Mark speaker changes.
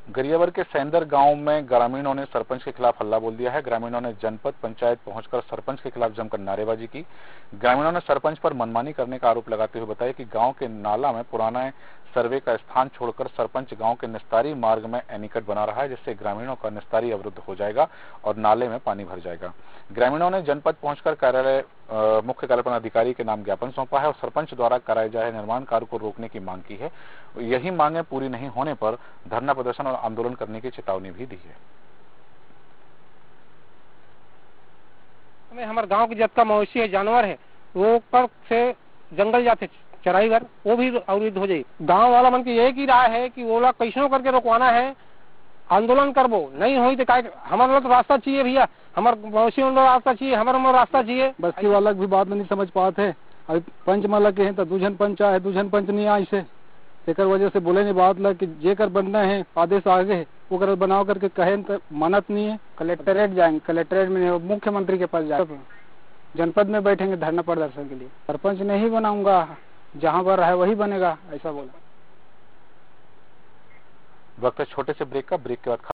Speaker 1: गरियावर के सेंदर गांव में ग्रामीणों ने सरपंच के खिलाफ हल्ला बोल दिया है। ग्रामीणों ने जनपद पंचायत पहुंचकर सरपंच के खिलाफ जमकर नारेबाजी की। ग्रामीणों ने सरपंच पर मनमानी करने का आरोप लगाते हुए बताया कि गांव के नाला में पुराना सर्वे का स्थान छोड़कर सरपंच गांव के निस्तारी मार्ग में एनीकट बना रहा है, जिससे ग्रामीणों का निस्तारी अवरुद्ध हो जाएगा और नाले में पानी भर जाएगा। ग्रामीणों ने जनपद पहुंचकर मुख्य कार्यपालन अधिकारी के नाम ज्ञापन सौंपा है और सरपंच द्वारा कराए जा रहे निर्माण कार्य को रोकने की मांग की है। यही मांगे पूरी नहीं होने पर धरना प्रदर्शन और आंदोलन करने की चेतावनी भी दी है।
Speaker 2: हमारे गांव के जितना मवेशी है, जानवर है, वो ऊपर से जंगल जाते चराई घर, वो भी अवरुद्ध हो जाए। गांव वाला मन की एक ही राय है कि वो लोग कैसों करके रोकवाना है, आंदोलन करबो, नहीं हुई तो हमारे तो रास्ता चाहिए भैया, हमारे मवेशी रास्ता चाहिए, हमारे रास्ता चाहिए।
Speaker 3: बस्ती वाला भी बात नहीं समझ पाते। अभी पंच माला के हैं तो दूजन पंच आए, दूजन पंच नहीं आए से एक वजह से बोले नहीं बात लग कि जेकर बनना है आदेश आगे वो कर बनाओ करके कहे तो मानत नहीं है। कलेक्टरेट जाएंगे, कलेक्टरेट में मुख्यमंत्री के पास जाएंगे, जनपद में बैठेंगे धरना प्रदर्शन के लिए। सरपंच नहीं बनाऊंगा, जहां पर है वही बनेगा, ऐसा बोला।
Speaker 1: वक्त छोटे से ब्रेक का, ब्रेक के बाद